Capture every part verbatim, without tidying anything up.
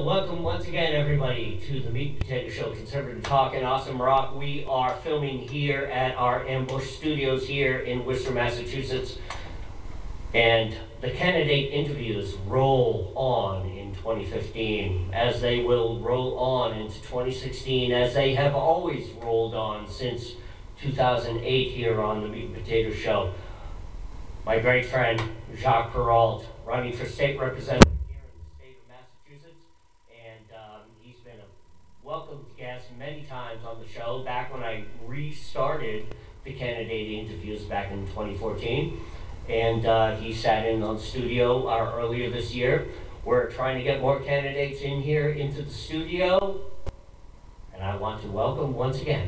So, welcome once again, everybody, to the Meat and Potato Show, Conservative Talk in Awesome Rock. We are filming here at our Ambush Studios here in Worcester, Massachusetts. And the candidate interviews roll on in twenty fifteen, as they will roll on into twenty sixteen, as they have always rolled on since two thousand eight here on the Meat and Potato Show. My great friend, Jacques Perrault, running for state representative welcome guest many times on the show, back when I restarted the candidate interviews back in twenty fourteen. And uh, he sat in on the studio uh, earlier this year. We're trying to get more candidates in here into the studio. And I want to welcome once again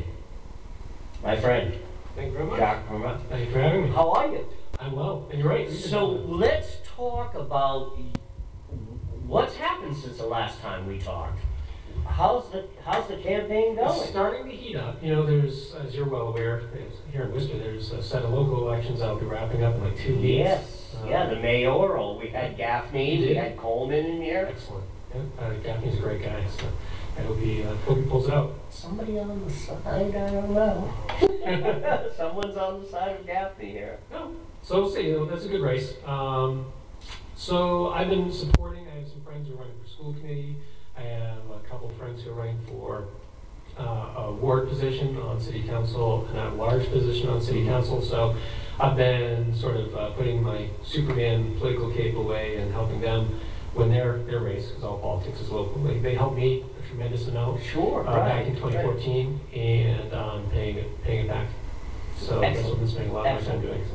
my friend, Thank you very much. Jacques Perrault. Thank you for having me. How are you? I'm well, and you're right. So let's talk about what's happened since the last time we talked. How's the how's the campaign going? It's starting to heat up. You know, there's, as you're well aware, here in Worcester, there's a set of local elections that'll be wrapping up in like two weeks. Yes, uh, yeah, the mayoral. We had Gaffney, we did. had Coleman in here. Excellent. Yeah, uh, Gaffney's a great guy, so I hope he, uh, hope he pulls it out. Somebody on the side, I don't know. Someone's on the side of Gaffney here. No. So we'll see. You know, that's a good race. Um, so I've been supporting. I have some friends who are running for school committee. I have a couple of friends who are running for uh, a ward position on city council and a large position on city council. So I've been sort of uh, putting my Superman political cape away and helping them win their, their race, because all politics is local. They, they helped me a tremendous amount sure, uh, right, back in twenty fourteen, right. and um, paying it paying it back. So Excellent. That's what I've been spending a lot of my time doing.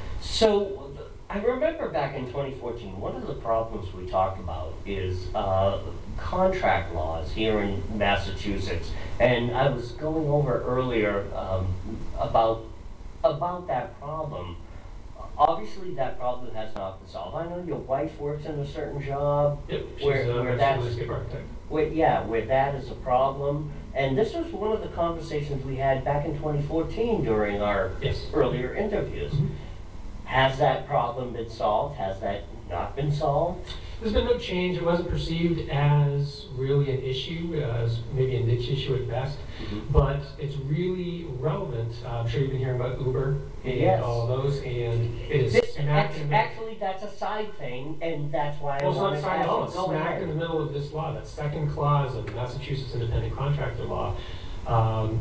So I remember back in twenty fourteen, one of the problems we talked about is uh, contract laws here in Massachusetts. And I was going over earlier um, about, about that problem. Obviously, that problem has not been solved. I know your wife works in a certain job. Yep, she's where, a where that's, landscape architect. Where, yeah, where that is a problem. And this was one of the conversations we had back in twenty fourteen during our yes. earlier interviews. Mm-hmm. Has that problem been solved? Has that not been solved? There's been no change. It wasn't perceived as really an issue, as maybe a niche issue at best, mm-hmm. but it's really relevant. Uh, I'm sure you've been hearing about Uber and yes. all those, and it is this, smack actually, in the actually, that's a side thing, and that's why well, I want it's to not side at all. It's go smack ahead. in the middle of this law. That second clause of the Massachusetts Independent Contractor Law um,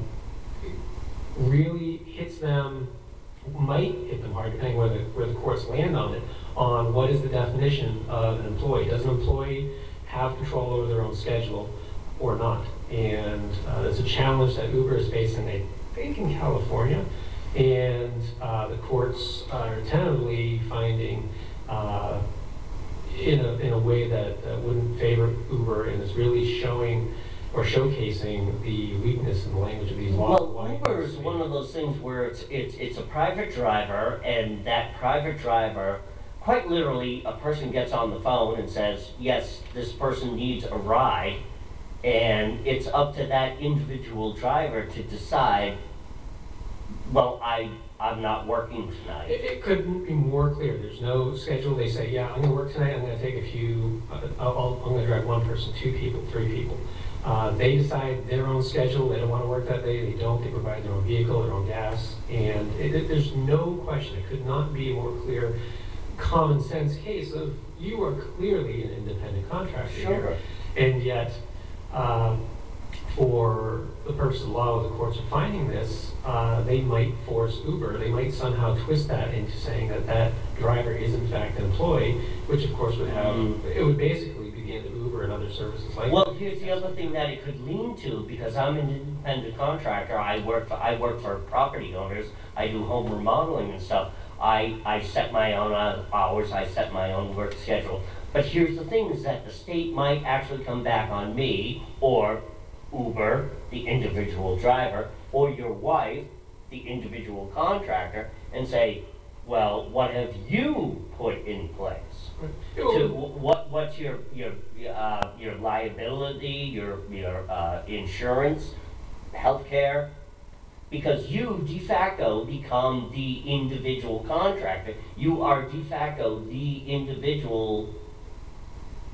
really hits them. Might hit them hard, depending where the where the courts land on it, on what is the definition of an employee. Does an employee have control over their own schedule or not? And uh, it's a challenge that Uber is facing, I think, in California. And uh, the courts are tentatively finding uh, in a in a way that uh, wouldn't favor Uber, and is really showing or showcasing the weakness in the language of these laws. Well, Uber is one of those things where it's it's it's a private driver, and that private driver, quite literally, a person gets on the phone and says, yes, this person needs a ride, and it's up to that individual driver to decide, well, I, I'm not working tonight. It, it couldn't be more clear. There's no schedule. They say, yeah, I'm going to work tonight, I'm going to take a few, uh, I'll, I'm going to drive one person, two people, three people. Uh, they decide their own schedule. They don't want to work that day. They don't. They provide their own vehicle, their own gas. And it, it, there's no question. It could not be a more clear, common sense case of you are clearly an independent contractor sure. here. And yet, uh, for the purpose of the law, the courts are finding this, uh, they might force Uber. They might somehow twist that into saying that that driver is in fact an employee, which of course would have, mm. it would basically be the end of Uber and other services like well, that. Here's the other thing that it could lean to, because I'm an independent contractor. I work for, I work for property owners. I do home remodeling and stuff. I, I set my own hours. I set my own work schedule. But here's the thing, is that the state might actually come back on me, or Uber, the individual driver, or your wife, the individual contractor, and say, well, what have you put in place? To, what what's your your uh, your liability, your your uh, insurance, healthcare? Because you de facto become the individual contractor. You are de facto the individual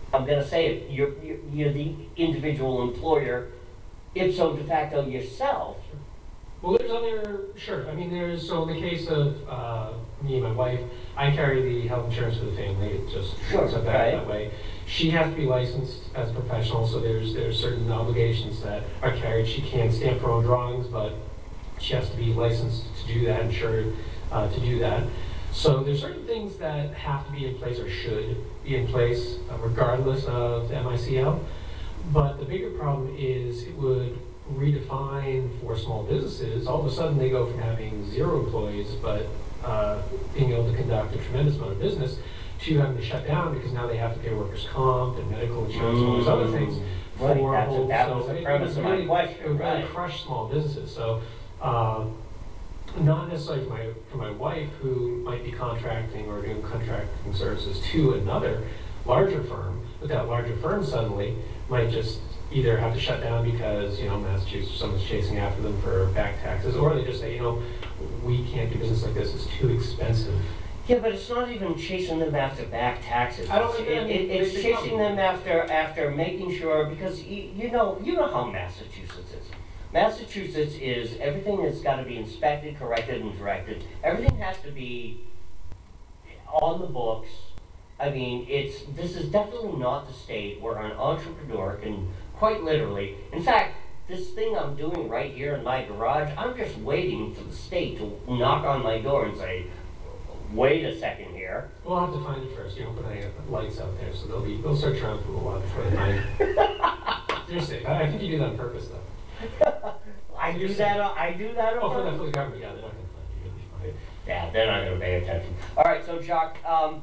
I'm gonna say it, you're, you're, you're the individual employer, ipso de facto yourself. Well, there's other, sure, I mean, there's, so in the case of, uh, me and my wife, I carry the health insurance for the family, it just Sure, works out that, right. that way. She has to be licensed as a professional, so there's, there's certain obligations that are carried. She can't stamp her own drawings, but she has to be licensed to do that, insured, uh, to do that. So there's certain things that have to be in place or should be in place uh, regardless of the M I C L. But the bigger problem is it would redefine for small businesses. All of a sudden they go from having zero employees but uh, being able to conduct a tremendous amount of business to having to shut down because now they have to pay workers' comp and medical insurance and all these other things. Right, for that's, whole- that so was the it- premise it of my really- It question, would really right? crush small businesses. So. Uh, Not necessarily for my, for my wife, who might be contracting or doing contracting services to another larger firm, but that larger firm suddenly might just either have to shut down because, you know, Massachusetts, someone's chasing after them for back taxes, or they just say, you know, we can't do business like this, it's too expensive. Yeah, but it's not even chasing them after back taxes. I don't It's- think- I it- mean, it- It's they- they chasing probably- them after, after making sure, because you, you know, you know how Massachusetts is. Massachusetts is, everything has got to be inspected, corrected, and directed. Everything has to be on the books. I mean, it's, this is definitely not the state where an entrepreneur can quite literally, in fact, this thing I'm doing right here in my garage, I'm just waiting for the state to knock on my door and say, wait a second here. We'll have to find it first, you know, put any lights out there, so they'll be, they'll start trying for a while before they find it. Seriously, I, I think you do that on purpose, though. I do that, on- I do that Oh, for the, on for the government, yeah, they're not gonna find you, you'll be fine. Yeah, they're not gonna pay attention. All right, so Chuck, um,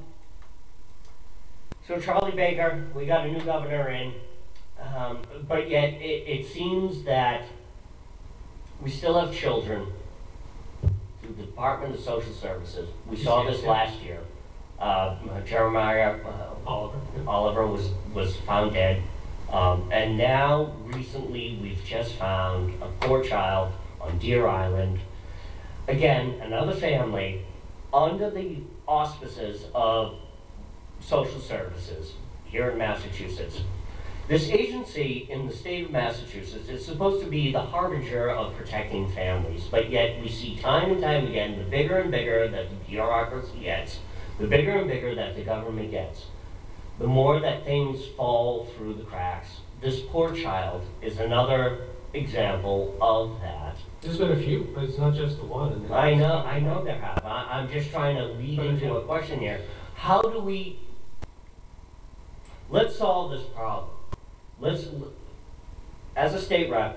so Charlie Baker, we got a new governor in, um, but yet it, it seems that we still have children through the Department of Social Services. We saw this last year. Uh, Jeremiah uh, Oliver. yeah. Oliver was, was found dead. Um, and now, recently, we've just found a poor child on Deer Island. Again, another family under the auspices of social services here in Massachusetts. This agency in the state of Massachusetts is supposed to be the harbinger of protecting families, but yet we see time and time again, the bigger and bigger that the bureaucracy gets, the bigger and bigger that the government gets, the more that things fall through the cracks. This poor child is another example of that. There's been a few, but it's not just the one. and I know, I know there have. I, I'm just trying to lead into a question here. How do we, let's solve this problem. Let's, as a state rep,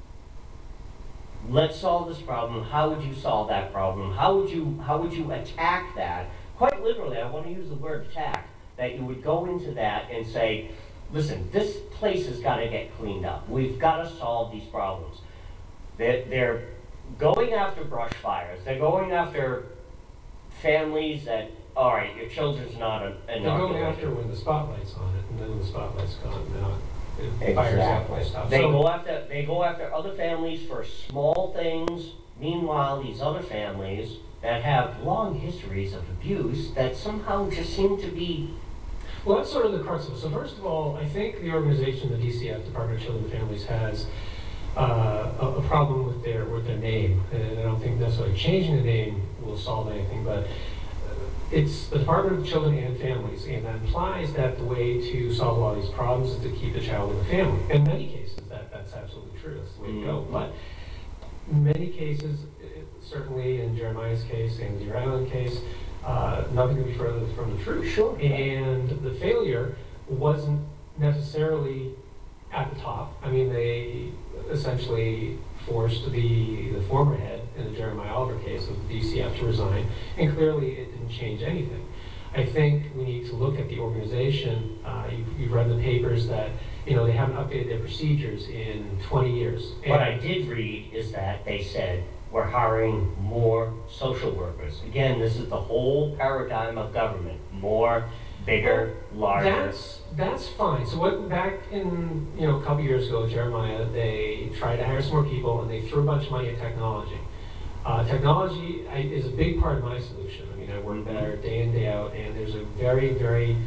let's solve this problem. How would you solve that problem? How would you, how would you attack that? Quite literally, I want to use the word attack, that you would go into that and say, listen, this place has got to get cleaned up. We've got to solve these problems. They're, they're going after brush fires. They're going after families that, all right, your children's not a, They're going after when the spotlight's on it, and then when the spotlight's gone, now it fires that place Exactly. up. They So- go after, they go after other families for small things. Meanwhile, these other families that have long histories of abuse that somehow just seem to be, Well, that's sort of the crux of it. So first of all, I think the organization, the D C F, Department of Children and Families, has uh, a, a problem with their with their name, and I don't think necessarily changing the name will solve anything. But uh, it's the Department of Children and Families, and that implies that the way to solve a lot of these problems is to keep the child in the family. In many cases, that that's absolutely true. That's the way to go. Mhm. But in many cases, it, certainly in Jeremiah's case and the Deer Island case, uh, nothing could be further from the truth. Sure. And the failure wasn't necessarily at the top. I mean, they essentially forced the, the former head in the Jeremiah Oliver case of the D C F to resign, and clearly it didn't change anything. I think we need to look at the organization. Uh, you've, you've read the papers that, you know, they haven't updated their procedures in twenty years. what And- I did read is that they said, we're hiring more social workers. Again, this is the whole paradigm of government. More, bigger, larger. That's, that's fine. So what, back in, you know, a couple years ago, Jeremiah, they tried to hire some more people and they threw a bunch of money at technology. Uh, technology I, is a big part of my solution. I mean, I work there day in, day out, and there's a very, very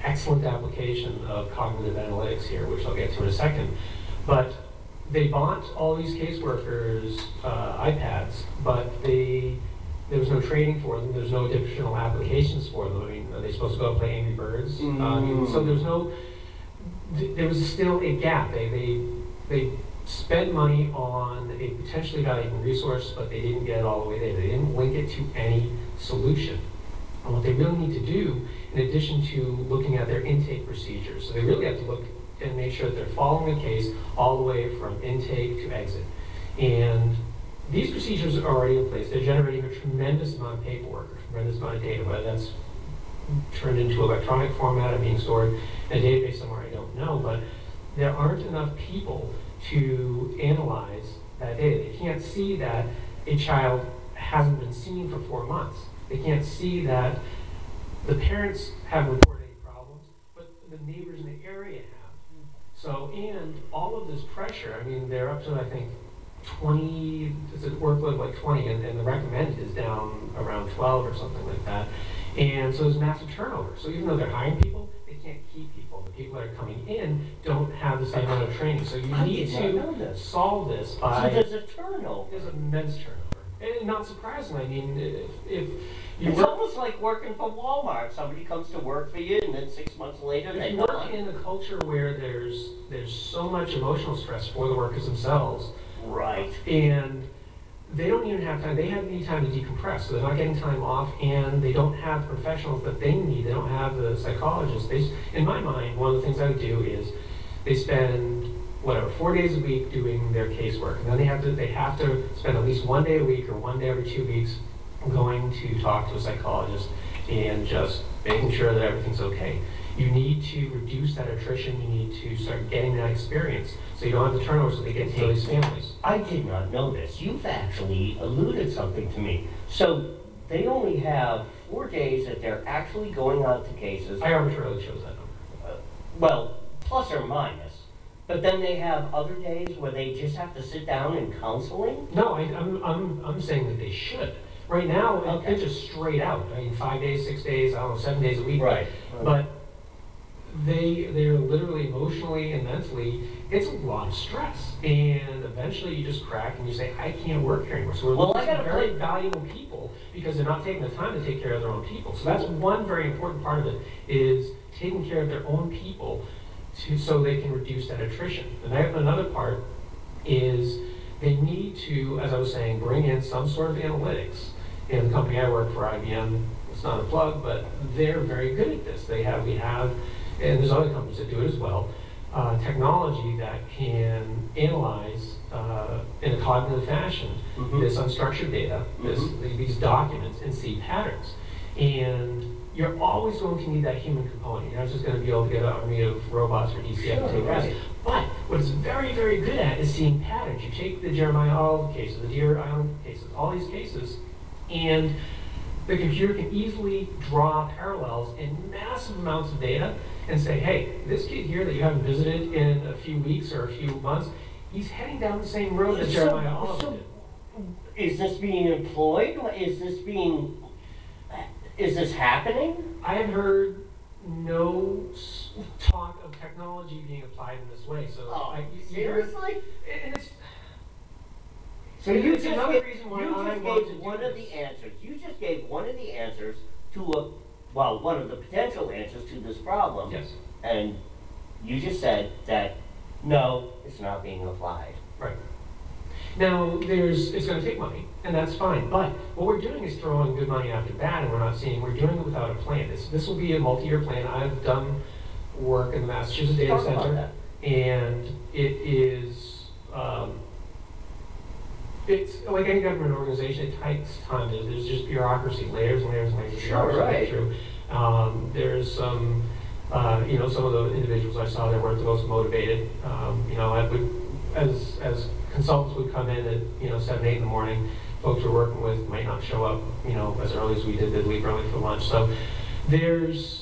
excellent application of cognitive analytics here, which I'll get to in a second. But they bought all these caseworkers uh, iPads, but they there was no training for them. There's no additional applications for them. I mean, are they supposed to go play Angry Birds? Mm. Uh, I mean, so there's no. Th there was still a gap. They they they spent money on a potentially valuable resource, but they didn't get it all the way there. They didn't link it to any solution. And what they really need to do, in addition to looking at their intake procedures, so they really have to look and make sure that they're following a case all the way from intake to exit. And these procedures are already in place. They're generating a tremendous amount of paperwork, a tremendous amount of data, whether that's turned into electronic format or being stored in a database somewhere, I don't know, but there aren't enough people to analyze that data. They can't see that a child hasn't been seen for four months. They can't see that the parents haven't reported any problems, but the neighbors in the area have. So, and all of this pressure, I mean, they're up to, I think, twenty, it's a workload of like twenty, and, and the recommended is down around twelve or something like that. And so there's massive turnover. So even though they're hiring people, they can't keep people. The people that are coming in don't have the same amount of training. So you I need did not know to this. solve this by... So there's a turnover. There's immense turnover. And not surprising, I mean, if, if you It's work, almost like working for Walmart. Somebody comes to work for you, and then six months later, if they're you work gone. in a culture where there's, there's so much emotional stress for the workers themselves, Right. and they don't even have time, they have need time to decompress, so they're not getting time off, and they don't have professionals that they need, they don't have the psychologists. They, in my mind, one of the things I would do is they spend, whatever, four days a week doing their casework, and then they have to, they have to spend at least one day a week or one day every two weeks going to talk to a psychologist and just making sure that everything's okay. You need to reduce that attrition, you need to start getting that experience, so you don't have the turnover so they get to know these families. I did not know this. You've actually alluded something to me. So they only have four days that they're actually going out to cases. I arbitrarily chose that number. Uh, well, plus or minus. But then they have other days where they just have to sit down in counseling? No, I, I'm, I'm, I'm saying that they should. Right now, it- Okay. it's just straight out. I mean, five days, six days, I don't know, seven days a week. Right. But they, they're literally emotionally and mentally, it's a lot of stress. And eventually you just crack and you say, I can't work here anymore. So we're Well, I losing gotta very play- valuable people because they're not taking the time to take care of their own people. So that's one very important part of it, is taking care of their own people to, so they can reduce that attrition. And then another part is they need to, as I was saying, bring in some sort of analytics. And the company I work for, I B M, it's not a plug, but they're very good at this. They have, we have, and there's other companies that do it as well, uh, technology that can analyze uh, in a cognitive fashion Mhm. this unstructured data, this, Mhm. these documents, and see patterns. And you're always going to need that human component. You're not just going to be able to get an army of robots or D C F to Sure, take risks. right. But what it's very, very good at is seeing patterns. You take the Jeremiah Olive cases, the Deer Island cases, all these cases, and the computer can easily draw parallels in massive amounts of data and say, hey, this kid here that you haven't visited in a few weeks or a few months, he's heading down the same road that So- Jeremiah Olive so- did. Is this being employed? Is this being, is this happening? I have heard no s- talk of technology being applied in this way. So, Oh, I, you- seriously? and it's So you It's just another gave, reason why you I just want gave to do one of this. the answers. You just gave one of the answers to a, well, one of the potential answers to this problem. yes, And you just said that, no, it's not being applied. right. Now, there's, it's gonna take money, and that's fine, but what we're doing is throwing good money after bad, and we're not seeing, we're doing it without a plan. This, this will be a multi-year plan. I've done work in the Massachusetts Data Talk about Center, that. and it is, um, it's like any government organization, it takes time. There's, there's just bureaucracy, layers and layers and layers of Sure, bureaucracy to right. get through. Um, there's some, uh, you know, some of the individuals I saw that weren't the most motivated. Um, you know, I would, as, as consultants would come in at, you know, seven, eight in the morning, folks we're working with might not show up, you know, as early as we did, they'd leave early for lunch. So there's,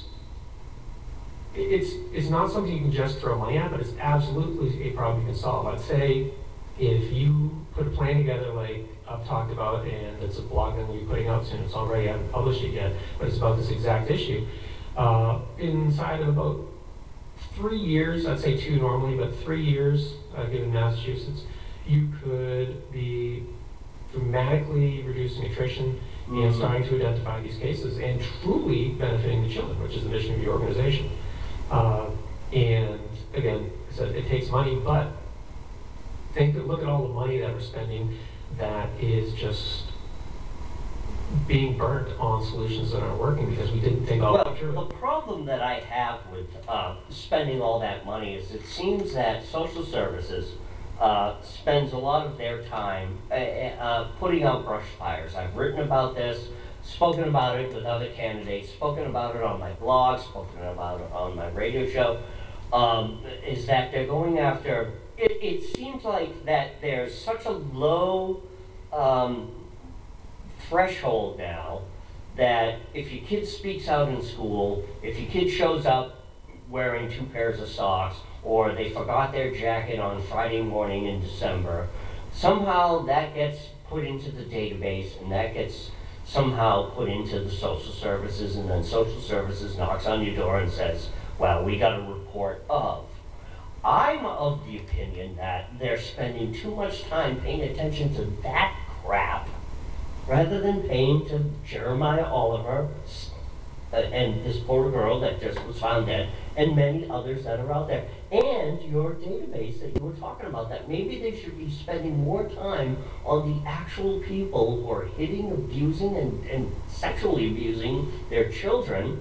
it's, it's not something you can just throw money at, but it's absolutely a problem you can solve. I'd say if you put a plan together like I've talked about, and it's a blog that we'll be putting out soon, it's already, I haven't published it yet, but it's about this exact issue. Uh, inside of about three years, I'd say two normally, but three years, uh, given Massachusetts, you could be dramatically reducing attrition and Mhm. starting to identify these cases and truly benefiting the children, which is the mission of the organization. Uh, and again, I said it takes money, but think, look at all the money that we're spending that is just being burnt on solutions that aren't working because we didn't think all Well, the way through the it. problem that I have with uh, spending all that money is it seems that social services uh, spends a lot of their time uh, uh, putting out brush fires. I've written about this, spoken about it with other candidates, spoken about it on my blog, spoken about it on my radio show, um, is that they're going after, it, it seems like that there's such a low um, threshold now that if your kid speaks out in school, if your kid shows up wearing two pairs of socks, or they forgot their jacket on Friday morning in December, somehow that gets put into the database and that gets somehow put into the social services, and then social services knocks on your door and says, well, we got a report of. I'm of the opinion that they're spending too much time paying attention to that crap rather than paying to Jeremiah Oliver uh, and this poor girl that just was found dead, and many others that are out there. And your database that you were talking about, that maybe they should be spending more time on the actual people who are hitting, abusing, and, and sexually abusing their children,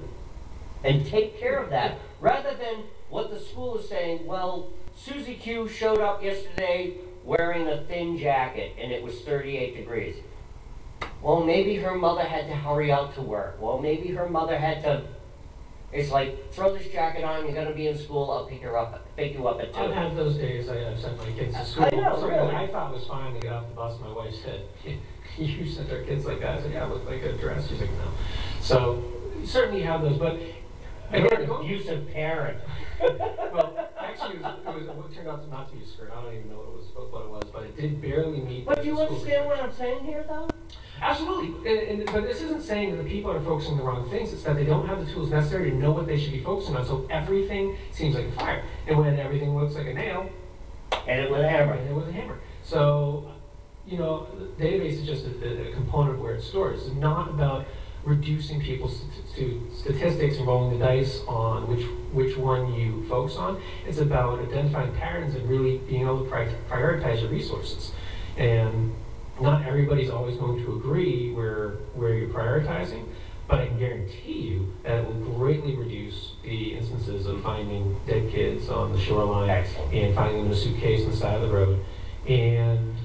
and take care of that, rather than what the school is saying, well, Susie Q showed up yesterday wearing a thin jacket and it was thirty-eight degrees. Well, maybe her mother had to hurry out to work. Well, maybe her mother had to, it's like, throw this jacket on, you're gonna be in school, I'll pick her up, pick you up at two. I've had those days. I, I've sent my kids to school. I know, Something really. I thought was fine to get off the bus. My wife said, "You sent our kids like that." I said, "Yeah, I look like a dress." She's like, "No." So certainly you have those, but You're again, an go- abusive parent. well, actually, it, was, it, was, it turned out to not to be a skirt. I don't even know what it was, what it was, but it did barely meet. But do you the school understand what requirements. I'm saying here, though? Absolutely, and, and, but this isn't saying that the people are focusing on the wrong things. It's that they don't have the tools necessary to know what they should be focusing on. So everything seems like a fire, and when everything looks like a nail, And it with a hammer. and it was a hammer. So, you know, the database is just a, a component of where it's stored. It's not about reducing people's st- to statistics and rolling the dice on which which one you focus on. It's about identifying patterns and really being able to pri- prioritize your resources. And not everybody's always going to agree where where you're prioritizing, but I can guarantee you that it will greatly reduce the instances of finding dead kids on the shoreline Excellent. and finding them in a suitcase on the side of the road. And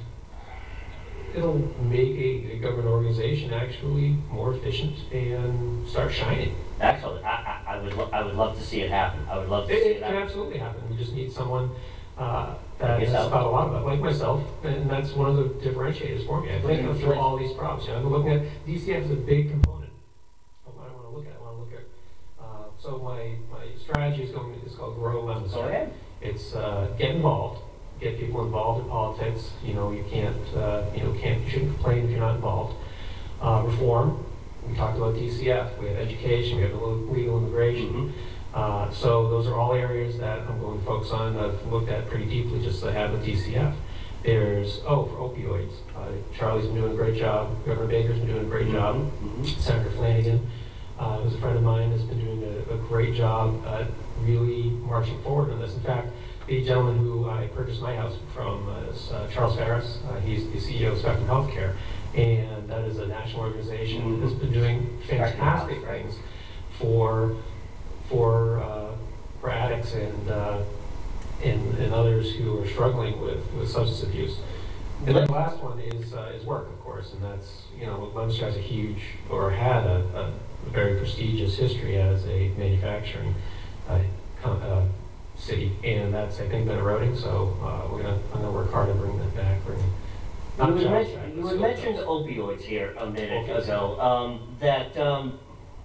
it'll make a, a government organization actually more efficient and start shining. Excellent. I, I, I would, lo- I would love to see it happen. I would love to It, see it it can happen. absolutely happen. We just need someone uh, that Like has yourself. thought a lot about, like myself, and that's one of the differentiators for me. I think Mhm. through all these problems. You know, I'm looking at D C F as a big component of what I want to look at. I want to look at. Uh, so my my strategy is going is called Grow Lemons. Go ahead. It's uh, get involved, get people involved in politics. You know, you can't uh, you know can't you shouldn't complain if you're not involved. Uh, reform. We talked about D C F. We have education. We have legal immigration. Mhm. Uh, so those are all areas that I'm going to focus on. I've looked at pretty deeply, just as I have with D C F. There's, oh, for opioids, uh, Charlie's been doing a great job. Governor Baker's been doing a great job. Mhm. Senator Flanagan, uh, who's a friend of mine, has been doing a, a great job at really marching forward on this. In fact, the gentleman who I purchased my house from uh, is uh, Charles Ferris. Uh, he's the C E O of Spectrum Healthcare, and that is a national organization that's been doing fantastic things for for uh, for addicts and, uh, and and others who are struggling with, with substance abuse. And then the last one is uh, is work, of course, and that's, you know, Leominster has a huge, or had a, a very prestigious history as a manufacturing uh, com- uh, city, and that's, I think, been eroding. So uh, we're gonna I'm gonna work hard to bring that back. Bring not You had jobs mentioned, back, you but had skills mentioned jobs. opioids here a minute Okay. ago, um, that, um,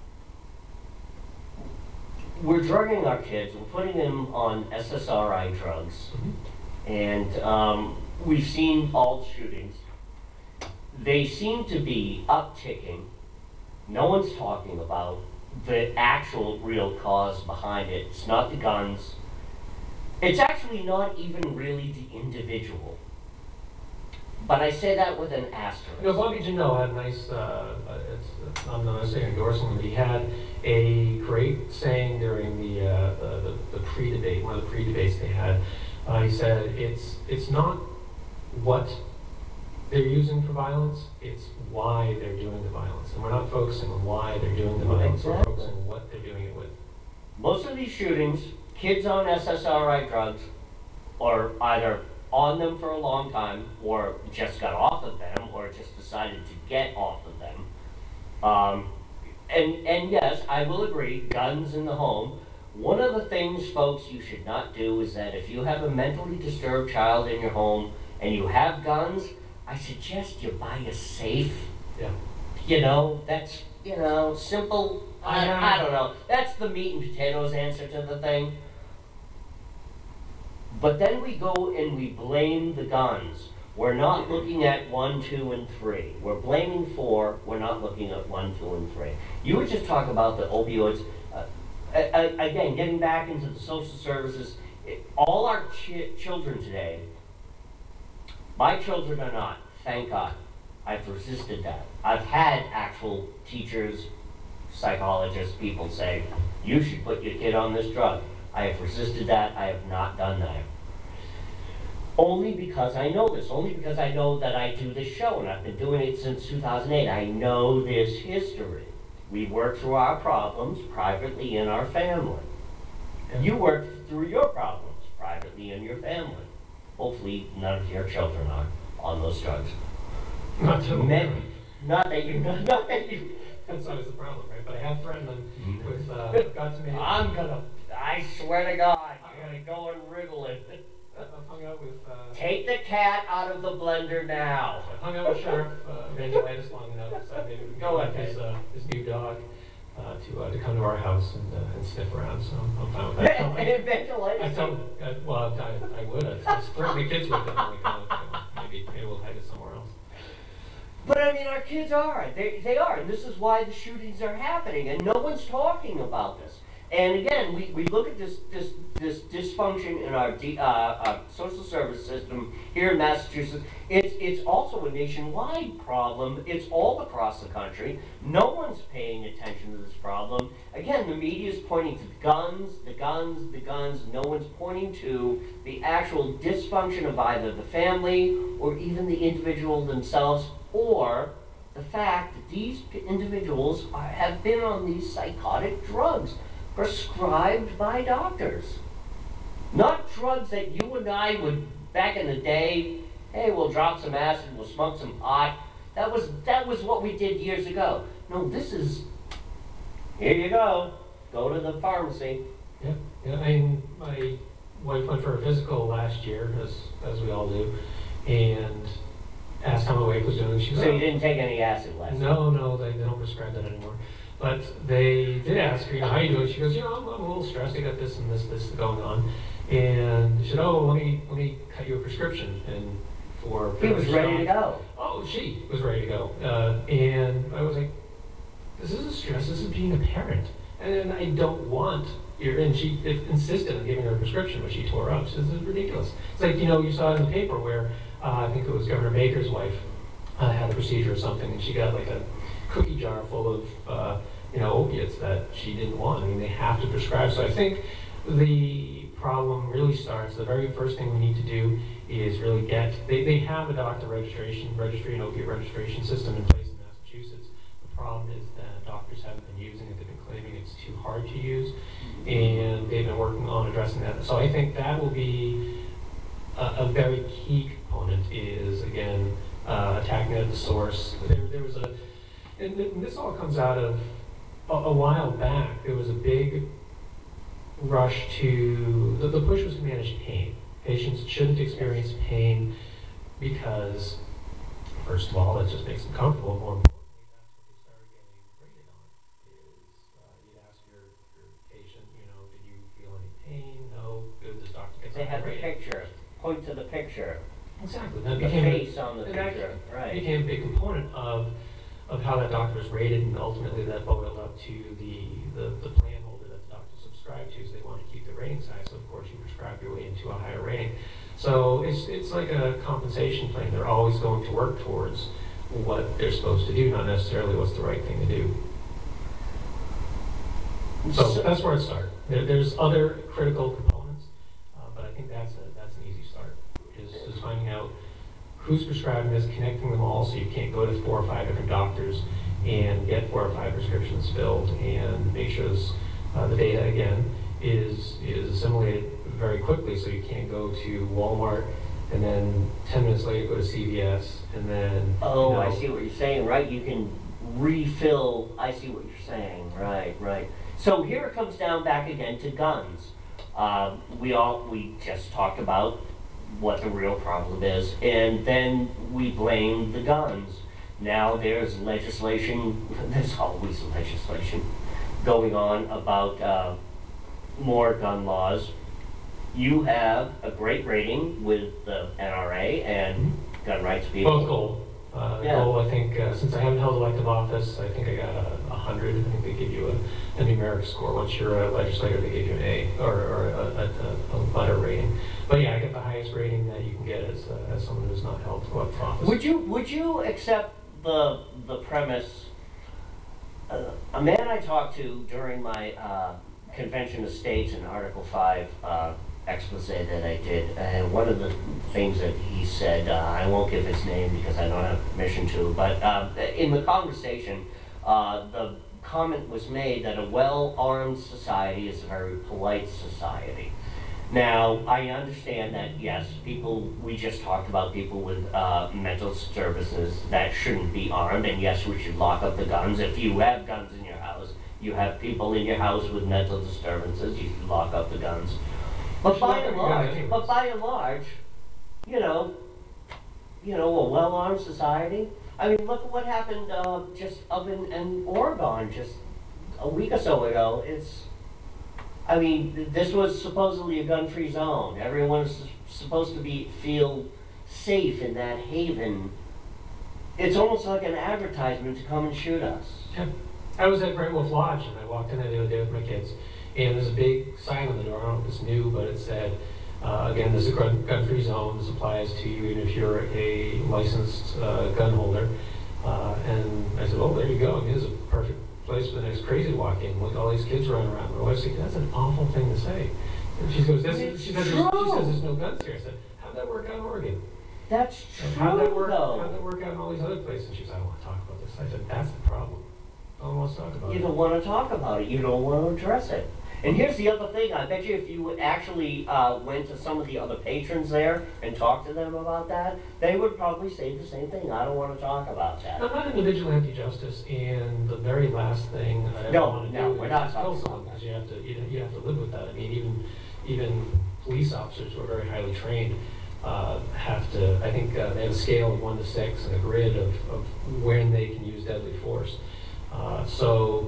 we're drugging our kids, we're putting them on S S R I drugs, Mhm. and, um, we've seen all shootings. They seem to be upticking. No one's talking about the actual real cause behind it. It's not the guns. It's actually not even really the individual. But I say that with an asterisk. You know, Bobby Janot had a nice, uh, uh, it's, I'm not saying endorsing him, but he had a great saying during the, uh, the, the pre-debate, one of the pre-debates they had. Uh, he said, it's, it's not what they're using for violence, it's why they're doing the violence. And we're not focusing on why they're doing the violence, Exactly. we're focusing on what they're doing it with. Most of these shootings, kids on S S R I drugs, or either on them for a long time, or just got off of them, or just decided to get off of them. Um, and, and yes, I will agree, guns in the home. One of the things, folks, you should not do is that if you have a mentally disturbed child in your home and you have guns, I suggest you buy a safe. Yeah. You know, that's, you know, simple, I, I don't know. That's the meat and potatoes answer to the thing. But then we go and we blame the guns. We're not looking at one, two, and three. We're blaming four, we're not looking at one, two, and three. You were just talking about the opioids. Uh, a- a- again, getting back into the social services, it, all our ch children today, my children are not, thank God. I've resisted that. I've had actual teachers, psychologists, people say, you should put your kid on this drug. I have resisted that, I have not done that. Only because I know this, only because I know that I do this show, and I've been doing it since two thousand eight. I know this history. We work through our problems privately in our family. You work through your problems privately in your family. Hopefully none of your children are on those drugs. Not to Maybe. Not that you, not that you. That's always the problem, right? But I have threatened them Mm-hmm. with, uh, got to me. I'm gonna, I swear to God, I'm gonna go and wriggle it. I've hung out with, uh, Take the cat out of the blender now. I've hung out with Sheriff uh, Evangelitis long enough, so maybe we can go with his, uh, his new dog, uh, to, uh, to come to our house and, uh, and sniff around, so I'm, I'm fine with that. I tell- I- I Evangelitis. tell, uh, well, I, I would, I'd split the kids with them, when we come, you know, maybe, maybe we'll hide it somewhere else. But I mean, our kids are. They, they are. And this is why the shootings are happening. And no one's talking about this. And again, we, we look at this, this, this dysfunction in our D, uh, uh, social service system here in Massachusetts. It's, it's also a nationwide problem. It's all across the country. No one's paying attention to this problem. Again, the media is pointing to the guns, the guns, the guns. No one's pointing to the actual dysfunction of either the family or even the individual themselves, or the fact that these individuals are, have been on these psychotic drugs prescribed by doctors. Not drugs that you and I would, back in the day, hey, we'll drop some acid, we'll smoke some pot. That was, that was what we did years ago. No, this is, here you go, go to the pharmacy. Yeah, yeah, I mean, my wife went for a physical last year, as, as we all do, and asked how my wife was doing. She was, So you didn't take any acid last year? no, no, they, they don't prescribe that anymore. But they did ask her, you know, how you doing? She goes, you know, I'm, I'm a little stressed. I got this and this, this going on. And she said, oh, let me, let me cut you a prescription. And for, for He was ready to go. Oh, she was ready to go. Uh, and I was like, this isn't stress. This is being a parent. And I don't want your, and she insisted on giving her a prescription, but she tore up. She says, this is ridiculous. It's like, you know, you saw in the paper where uh, I think it was Governor Baker's wife uh, had a procedure or something, and she got like a cookie jar full of, uh, you know, opiates that she didn't want. I mean, they have to prescribe. So I think the problem really starts, the very first thing we need to do is really get, they, they have a doctor registration, registry and opiate registration system in place in Massachusetts. The problem is that doctors haven't been using it. They've been claiming it's too hard to use, and they've been working on addressing that. So I think that will be a, a very key component is, again, uh, attacking at the source. There, there was a, and this all comes out of, a, a while back, there was a big rush to, the, the push was to manage pain. Patients shouldn't experience pain because, first of all, it just makes them comfortable. More importantly, that's what they started getting graded on, is uh, you'd ask your, your patient, you know, did you feel any pain? No. Good, this doctor gets They had the graded. picture. Point to the picture. Exactly. That The became face on the and that picture. Right. became a big component of of how that doctor was rated, and ultimately that boiled up to the, the, the plan holder that the doctor subscribed to, so they wanted to keep the ratings high, so of course you prescribe your way into a higher rating. So it's, it's like a compensation plan. They're always going to work towards what they're supposed to do, not necessarily what's the right thing to do. So that's where it started. There, there's other critical components, uh, but I think that's a, that's an easy start, is, is finding out who's prescribing this, connecting them all so you can't go to four or five different doctors and get four or five prescriptions filled, and make sure this, uh, the data, again, is, is assimilated very quickly, so you can't go to Walmart and then ten minutes later go to C V S, and then... Oh, you know, I see what you're saying, right? You can refill, I see what you're saying, right, right. So here it comes down back again to guns. Uh, we all, we just talked about what the real problem is, and then we blame the guns. Now there's legislation, there's always legislation going on about uh, more gun laws. You have a great rating with the N R A and gun rights people. both gold. Uh, Yeah. Gold, I think, uh, since I haven't held elective office, I think I got a, a hundred. I think they give you a, a numeric score. Once you're a legislator, they give you an A, or, or a, a, a letter rating. But yeah, I get the highest rating that you can get as, uh, as someone who's not held elective office. Would you, would you accept the, the premise, uh, a man I talked to during my uh, Convention of States in Article five uh, expose that I did, and one of the things that he said, uh, I won't give his name because I don't have permission to, but uh, in the conversation, uh, the comment was made that a well-armed society is a very polite society. Now, I understand that, yes, people, we just talked about people with uh, mental disturbances that shouldn't be armed, and yes, we should lock up the guns. If you have guns in your house, you have people in your house with mental disturbances, you should lock up the guns. But by and large, but by and large, you know, you know, a well-armed society. I mean, look at what happened uh, just up in, in Oregon just a week or so ago. It's, I mean, th this was supposedly a gun-free zone. Everyone's supposed to be feel safe in that haven. It's almost like an advertisement to come and shoot us. Yeah. I was at Great Wolf Lodge, and I walked in there the other day with my kids, and there's a big sign on the door. I don't know if it's new, but it said, uh, again, this is a gun- gun-free zone. This applies to you even if you're a licensed uh, gun holder. Uh, and I said, oh, there you go. I mean, this is a perfect place for the next crazy to walk in. Look at all these kids running around. My wife's like, that's an awful thing to say. And she goes, this is, she, said, she says there's no guns here. I said, how'd that work out in Oregon? That's true, How'd that work, though. how'd that work out in all these other places? And she said, I don't want to talk about this. I said, that's the problem. No one wants to talk about You it. don't want to talk about it. You don't want to address it. And here's the other thing. I bet you if you actually uh, went to some of the other patrons there and talked to them about that, they would probably say the same thing. I don't want to talk about that. I'm not into vigilante justice, and the very last thing I ever No, want to no, do we're is not kill talking someone, about because you have to, you, you have to live with that. I mean, even even police officers who are very highly trained uh, have to. I think uh, they have a scale of one to six and a grid of, of when they can use deadly force. Uh, so.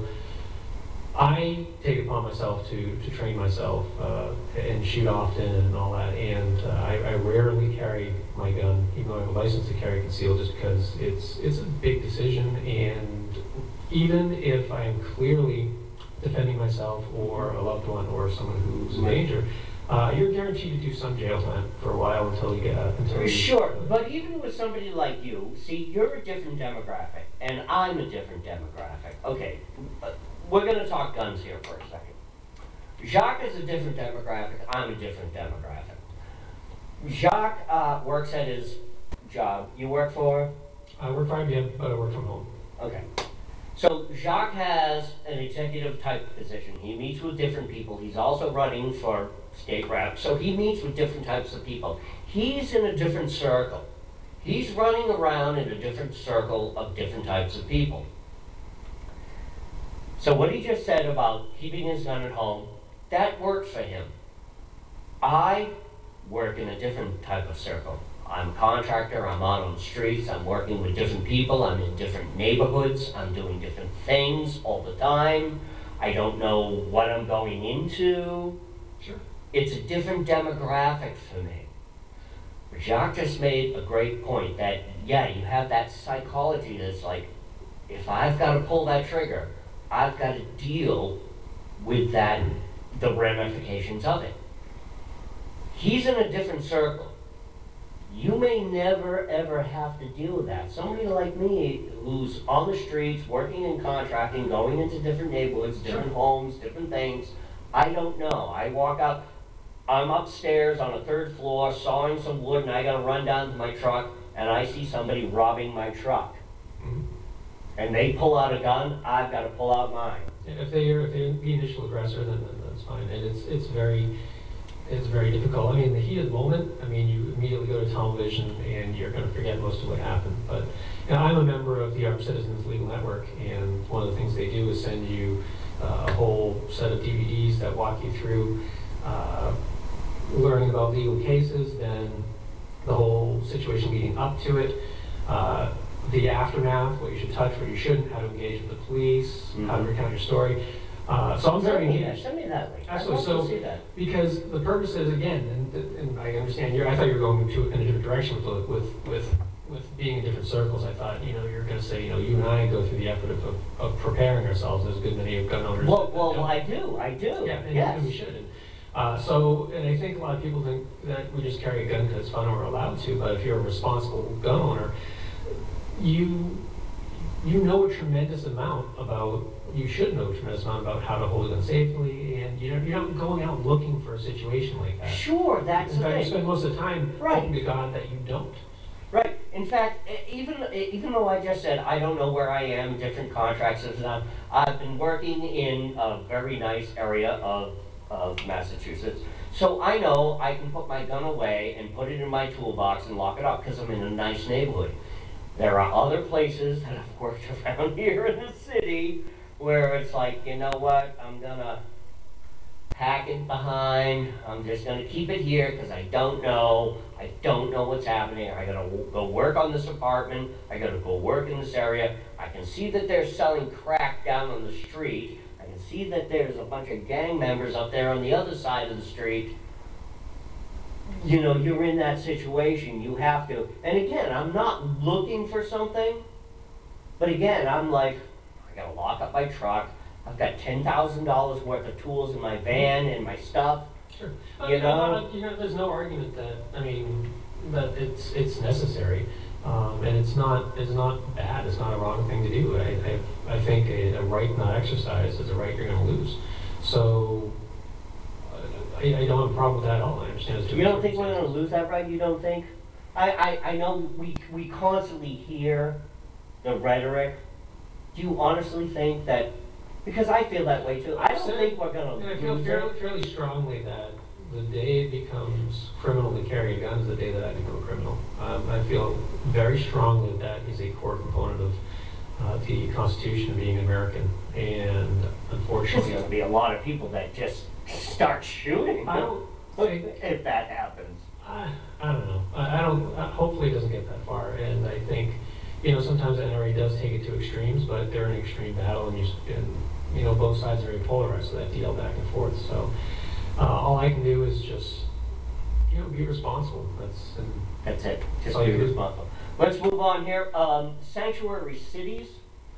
I take it upon myself to, to train myself uh, and shoot often and all that, and uh, I, I rarely carry my gun, even though I have a license to carry concealed, just because it's it's a big decision, and even if I'm clearly defending myself or a loved one or someone who's in danger, uh, you're guaranteed to do some jail time for a while until you get out. Until you, Sure, but even with somebody like you, see, you're a different demographic, and I'm a different demographic. Okay. Uh, We're going to talk guns here for a second. Jacques is a different demographic. I'm a different demographic. Jacques uh, works at his job. You work for? I work for I B M, but I work from home. Okay. So Jacques has an executive type position. He meets with different people. He's also running for state rep. So he meets with different types of people. He's in a different circle. He's running around in a different circle of different types of people. So what he just said about keeping his gun at home, that works for him. I work in a different type of circle. I'm a contractor, I'm out on the streets, I'm working with different people, I'm in different neighborhoods, I'm doing different things all the time. I don't know what I'm going into. Sure. It's a different demographic for me. Jacques just made a great point that, yeah, you have that psychology that's like, if I've got to pull that trigger, I've got to deal with that, the ramifications of it. He's in a different circle. You may never ever have to deal with that. Somebody like me who's on the streets, working in contracting, going into different neighborhoods, different homes, different things, I don't know. I walk up, I'm upstairs on a third floor sawing some wood, and I gotta run down to my truck, and I see somebody robbing my truck. Mhm. And they pull out a gun, I've gotta pull out mine. And if they are, if they're the initial aggressor, then, then that's fine. And it's, it's very, it's very difficult. I mean, the heat of the moment, I mean, you immediately go to television and you're gonna forget most of what happened. But, you know, I'm a member of the Armed Citizens Legal Network, and one of the things they do is send you uh, a whole set of D V Ds that walk you through uh, learning about legal cases, then the whole situation leading up to it, uh, the aftermath, what you should touch, what you shouldn't, how to engage with the police, mm-hmm. how to recount your story. Uh, so I'm very engaged. Send me that link. Absolutely. I'd love So, to see that. because the purpose is, again, and, and I understand, you're, I thought you were going to in a different direction with, with, with, with being in different circles. I thought, you know, you were going to say, you know, you and I go through the effort of, of, of preparing ourselves as good many gun owners. Well, that, well, that I do, I do. Yeah, and, yes. and we should. And, uh, so, and I think a lot of people think that we just carry a gun because it's fun or we're allowed to, but if you're a responsible gun owner, you you know a tremendous amount about, you should know a tremendous amount about how to hold a gun safely, and you know, you're not going out looking for a situation like that. Sure, that's In the fact, you thing. spend most of the time Right. hoping to God that you don't. Right. In fact, e- even e- even though I just said I don't know where I am, different contracts and stuff, I've been working in a very nice area of of Massachusetts, so I know I can put my gun away and put it in my toolbox and lock it up because I'm in a nice neighborhood. There are other places that I've worked around here in the city where it's like, you know what, I'm gonna pack it behind, I'm just gonna keep it here because I don't know, I don't know what's happening, I gotta w- go work on this apartment, I gotta go work in this area, I can see that they're selling crack down on the street, I can see that there's a bunch of gang members up there on the other side of the street. You know, you're in that situation, you have to, and again, I'm not looking for something, but again, I'm like, I gotta lock up my truck, I've got ten thousand dollars worth of tools in my van and my stuff. Sure. You Uh, know? uh, you know, there's no argument that, I mean, that it's it's necessary, um, and it's not it's not bad. It's not a wrong thing to do. I I, I think a, a right not exercised is a right you're going to lose. So uh, I, I don't have a problem with that at all. I understand. It's You don't think we're gonna lose that right, you don't think? I, I, I know we, we constantly hear the rhetoric. Do you honestly think that, because I feel that way too, I don't So- think we're gonna And I feel lose fairly, it. fairly strongly that the day it becomes criminal to carry a gun is the day that I become a criminal. Um, I feel very strongly that that is a core component of uh, the Constitution of being American. And There's unfortunately, gonna be a lot of people that just start shooting I don't think, if that happens. I, I don't know. I, I don't, uh, hopefully it doesn't get that far. And I think, you know, sometimes the N R A does take it to extremes, but they're in an extreme battle and you, s- and, you know, both sides are very polarized, so that deal back and forth. So uh, all I can do is just, you know, be responsible. That's, and That's it, just all be you do. responsible. Let's move on here. Um, sanctuary cities,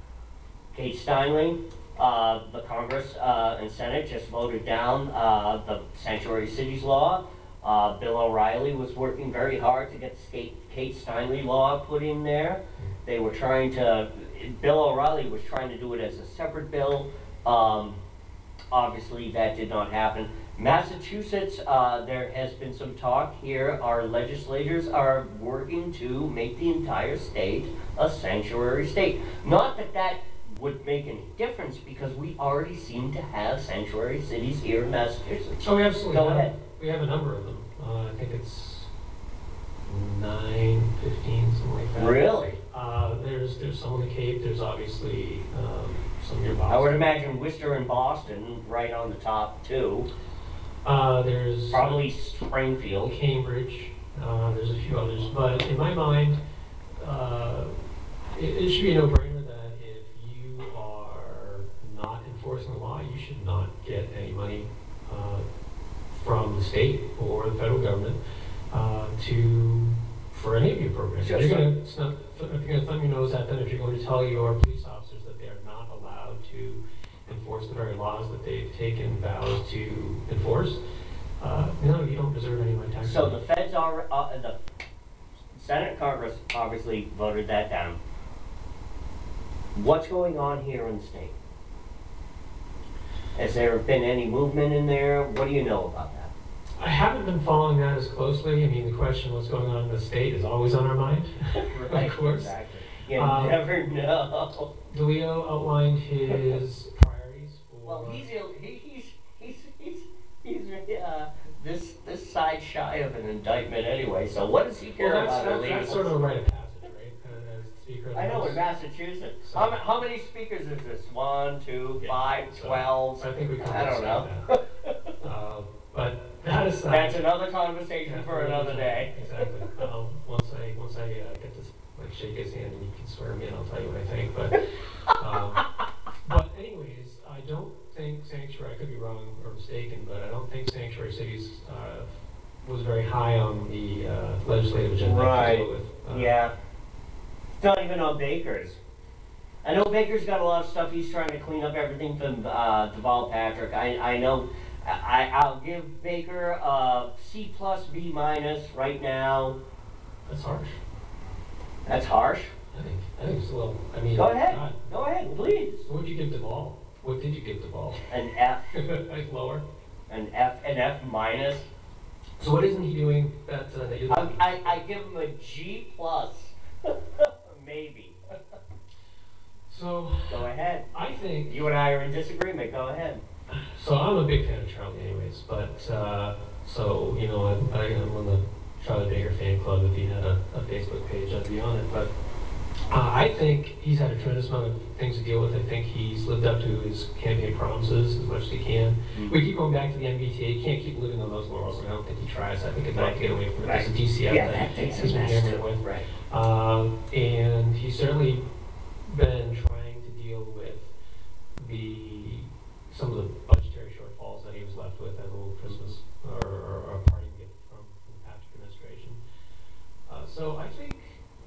Kate Steinle, uh, the Congress uh, and Senate just voted down uh, the sanctuary cities law. Uh, Bill O'Reilly was working very hard to get the Kate, Kate Steinle law put in there. They were trying to, Bill O'Reilly was trying to do it as a separate bill. Um, obviously, that did not happen. Massachusetts, uh, there has been some talk here. Our legislators are working to make the entire state a sanctuary state. Not that that would make any difference because we already seem to have sanctuary cities here in Massachusetts. Oh, we absolutely Go have, ahead. we have a number of them. Uh, I think it's nine, fifteen, something like that. Really? Uh, there's there's some on the Cape. There's obviously um, some near I Boston. would imagine Worcester and Boston right on the top too. Uh, there's Probably Springfield. Cambridge. Uh, there's a few others, but in my mind, uh, it, it should be a no-brainer that if you are not enforcing the law, you should not get any money uh, from the state or the federal government uh, to, for for any of your programs. Sure, If you're sure. gonna, snub- if you're gonna thumb your nose at them, if you're going to tell your police officers that they are not allowed to enforce the very laws that they've taken vows to enforce, uh, no, you don't deserve any of my time. So the feds are, uh, the Senate and Congress obviously voted that down. What's going on here in the state? Has there been any movement in there? What do you know about that? I haven't been following that as closely. I mean, the question what's going on in the state is always on our mind, Right, of course. exactly. You Um, never know. DeLeo outlined his priorities for. Well, he's, ill- he, he's, he's, he's, he's, uh, this, this side shy of an indictment anyway, so what does he care Well, that's, about that's, that's illegals? sort of a rite of passage, right? Uh, as Speaker of the I know, House. in Massachusetts. So- How, ma- how many speakers is this? One, two, Yeah, five, so twelve? I think we can I don't know. understand that. Uh, but that aside. That's another conversation Yeah, for another day. Exactly. Um, once I, once I uh, get to like shake his hand and you can swear me in, I'll tell you what I think, but, um, but anyways, I don't think Sanctuary, I could be wrong or mistaken, but I don't think Sanctuary Cities, uh, was very high on the, uh, legislative agenda. to Right. go with, uh, Yeah. It's not even on Baker's. I know Baker's got a lot of stuff, he's trying to clean up everything from, uh, Deval Patrick. I, I know, I, I'll give Baker a C plus, B minus right now. That's harsh. That's harsh. I think, I think it's a little, I mean. Go ahead, God, go ahead, please. what would you give Deval? What did you give Deval? An F, Like lower? an F, an F minus. So what isn't he doing that, uh, that you? I, I, I give him a G plus, maybe. So, Go ahead. I think. You and I are in disagreement, go ahead. So I'm a big fan of Charlie anyways, but, uh, so, you know, I'm, I- I'm on the Charlie Baker fan club. If he had a, a Facebook page, I'd be on it, but, uh, I think he's had a tremendous amount of things to deal with. I think he's lived up to his campaign promises as much as he can. Mhm. We keep going back to the M B T A, he can't keep living on those laurels, and I don't think he tries. I think he'd like to get away from it. There's a D C F Yeah, that that takes he's a been mess hammering too. with. Right. Um, and he's certainly been trying to deal with the, some of the budgetary shortfalls that he was left with as a little Christmas or, or, or a parting gift from, from the Patrick administration. Uh, so I think,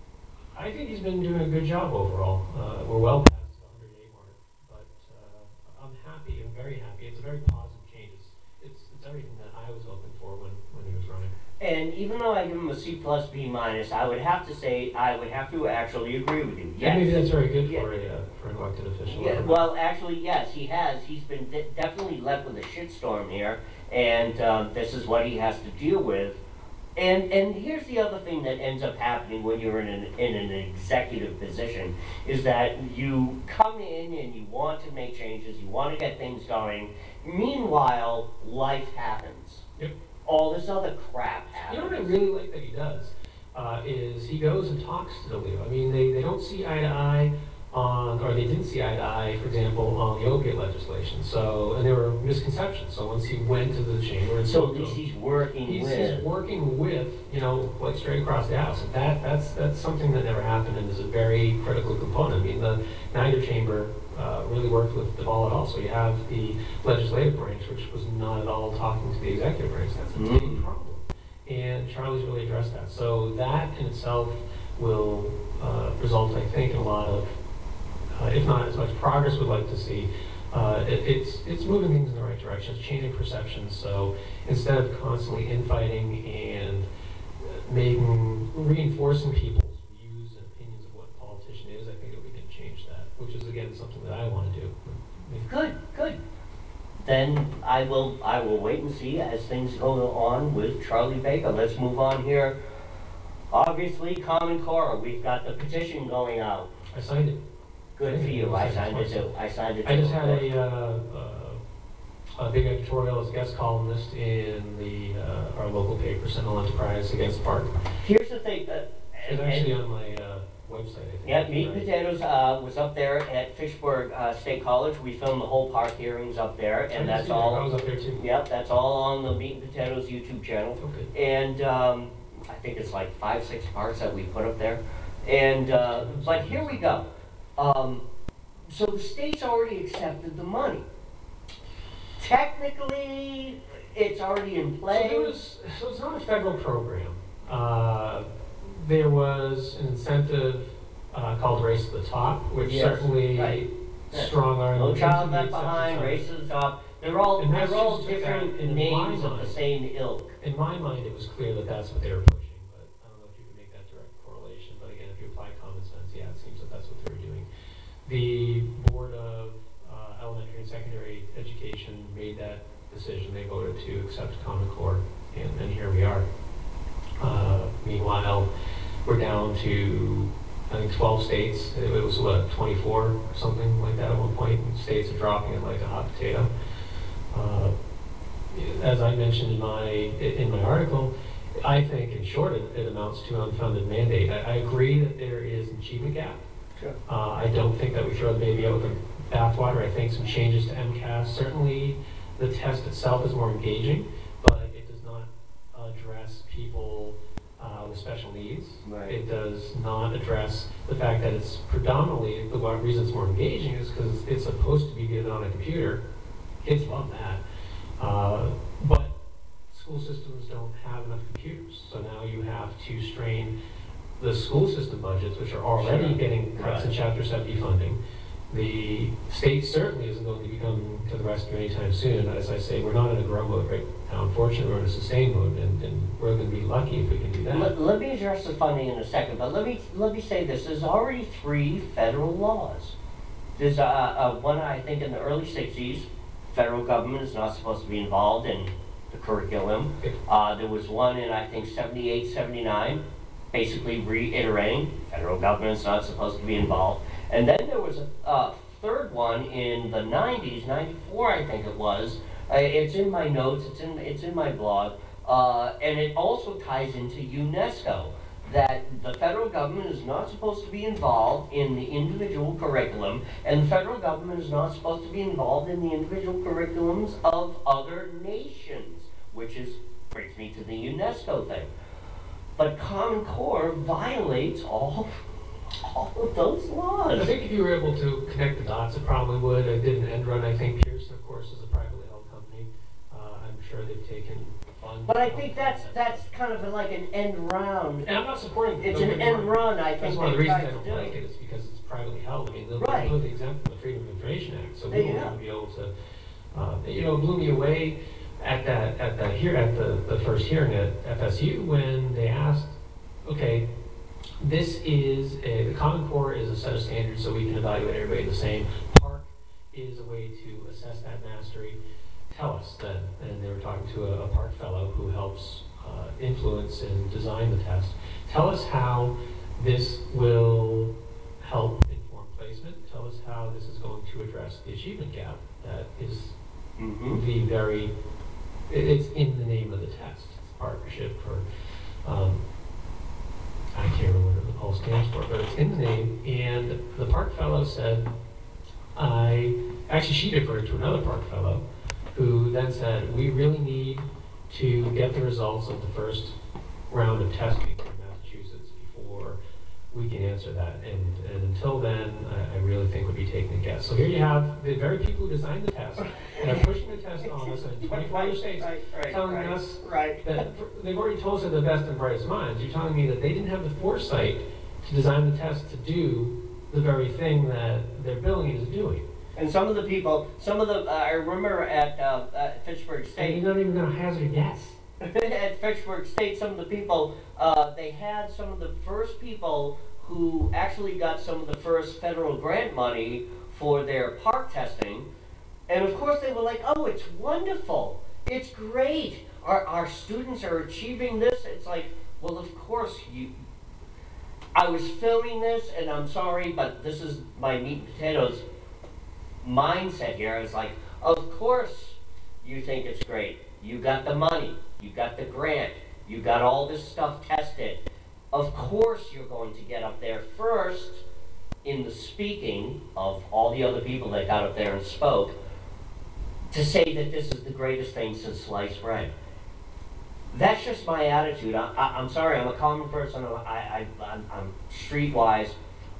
I think he's been doing a good job overall. Uh, we're well past the hundred day mark, but, uh, I'm happy, I'm very happy. It's a very positive change. It's, it's, it's everything that I was hoping for when, when he was running. And even though I give him a C plus, B minus, I would have to say, I would have to actually agree with you. Yeah, maybe Yes. that's very good Yeah. for a, uh, for an elected official. Yeah, well, actually, yes, he has. He's been de- definitely left with a shitstorm here, and um, this is what he has to deal with. And and here's the other thing that ends up happening when you're in an in an executive position is that you come in and you want to make changes, you want to get things going. Meanwhile, life happens. Yep. All this other crap You know happens. what I really like that he does, uh, is he goes and talks to the Leo. I mean, they, they don't see eye to eye on, or they didn't see eye to eye, for example, on the opiate legislation. So, and there were misconceptions. So once he went to the chamber and So spoke at to least them, he's working he's, with. he's working with, you know, like straight across the house. And that, that's, that's something that never happened and is a very critical component. I mean, the Niger chamber uh, really worked with Deval at all. So you have the legislative branch, which was not at all talking to the executive branch. That's a big Mm. problem. And Charlie's really addressed that. So that in itself will uh, result, I think, in a lot of, uh, if not as much progress we'd like to see. Uh, it, it's it's moving things in the right direction. It's changing perceptions. So instead of constantly infighting and making reinforcing people's views and opinions of what a politician is, I think that we can change that. Which is again something that I want to do. Good, good. Then I will, I will wait and see as things go on with Charlie Baker. Let's move on here. Obviously, Common Core, we've got the petition going out. I signed it. Good for you, I signed it too, I signed it too. I just had a, uh, uh, a big editorial as a guest columnist in the, uh, our local paper, Sentinel Enterprise Against Park. Here's the thing, uh, It's and- actually and- on my, uh, website, I think. yeah, Meat and Right. Potatoes, uh, was up there at Fishburg, uh, State College. We filmed the whole park hearings up there, I didn't and that's see that. I all, was up there too. yep, that's all on the Meat and Potatoes YouTube channel. Okay. And um, I think it's like five, six parts that we put up there. And, uh, but here we go. Um, so the state's already accepted the money. Technically, it's already in So play. there was, so it's not a federal program. Uh, there was an incentive uh, called Race to the Top, which Yes, certainly right. Yeah. strong armed. No Child Left Behind, Race to the Top, they're all, And they're all Massachusetts took that different in names my of the mind. same ilk. In my mind, it was clear that that's what they were pushing, but I don't know if you can make that direct correlation. But again, if you apply common sense, yeah, it seems that that's what they were doing. The Board of uh, Elementary and Secondary Education made that decision. They voted to accept Common Core, and, and here we are. Uh, meanwhile, we're down to, I think, twelve states. It was, what, twenty-four or something like that at one point. And states are dropping it like a hot potato. Uh, as I mentioned in my in my article, I think, in short, it, it amounts to unfunded mandate. I, I agree that there is an achievement gap. Sure. Uh, I don't think that we throw the baby out with the bathwater. I think some changes to MCAS. Certainly, the test itself is more engaging, but it does not address people uh, with special needs. Right. It does not address the fact that it's predominantly, the one reason it's more engaging is because it's supposed to be given on a computer. Kids love that. Uh, but school systems don't have enough computers. So now you have to strain the school system budgets, which are already Sure. getting cuts in Right. Chapter seventy funding. The state certainly isn't going to be coming to the rescue anytime soon. As I say, we're not in a grow mode right now. Unfortunately, we're in a sustain mode, and, and we're going to be lucky if we can do that. Let, let me address the funding in a second, but let me let me say this: there's already three federal laws. There's a, a one I think in the early sixties. Federal government is not supposed to be involved in the curriculum. Uh, there was one in I think seventy-eight, seventy-nine, basically reiterating federal government is not supposed to be involved. And then there was a uh, third one in the nineties, ninety-four I think it was. Uh, it's in my notes. It's in it's in my blog, uh, and it also ties into UNESCO. That the federal government is not supposed to be involved in the individual curriculum, and the federal government is not supposed to be involved in the individual curriculums of other nations, which is brings me to the UNESCO thing. But Common Core violates all, all of those laws. I think if you were able to connect the dots, it probably would. I did an end run. I think Pearson, of course, is a privately held company. Uh, I'm sure they've taken funds. But I think that's that's kind of like an end round. And I'm not supporting. It's don't an get me end wrong. run. I That's think one of the they reasons tried I to don't do. like it is because it's privately held. I mean, they're Right. completely exempt from the Freedom of Information Act, so we Yeah. won't even be able to. Uh, you know, it blew me away at that at that here at the the first hearing at F S U when they asked, okay, this is a, the Common Core is a set of standards so we can evaluate everybody the same. PARC is a way to assess that mastery. Tell us then, and they were talking to a, a PARC fellow who helps uh, influence and design the test. Tell us how this will help inform placement. Tell us how this is going to address the achievement gap that is Mm-hmm. the very, it, it's in the name of the test. It's partnership for, um, I can't remember what the P U L stands for, but it's in the name. And the PARC fellow said, I, actually she deferred to another PARC fellow who then said, we really need to get the results of the first round of testing in Massachusetts before we can answer that. And, and until then, I, I really think we'd be taking a guess. So here you have the very people who designed the test and are pushing the test on us in twenty-four other states, right, right, telling right, us right. that they've already told us they're the best and brightest minds. You're telling me that they didn't have the foresight to design the test to do the very thing that they're billing it as doing. And some of the people, some of the, uh, I remember at, uh, at Fitchburg And State, you're not even going to hazard a guess. at Fitchburg State, some of the people, uh, they had some of the first people who actually got some of the first federal grant money for their park testing. And of course they were like, oh, it's wonderful. It's great. Our, our students are achieving this. It's like, well, of course you, I was filming this and I'm sorry, but this is my meat and potatoes mindset here. I was like, of course you think it's great. You got the money, you got the grant, you got all this stuff tested. Of course you're going to get up there first in the speaking of all the other people that got up there and spoke to say that this is the greatest thing since sliced bread. That's just my attitude. I, I, I'm sorry, I'm a common person, I, I, I'm, I'm streetwise.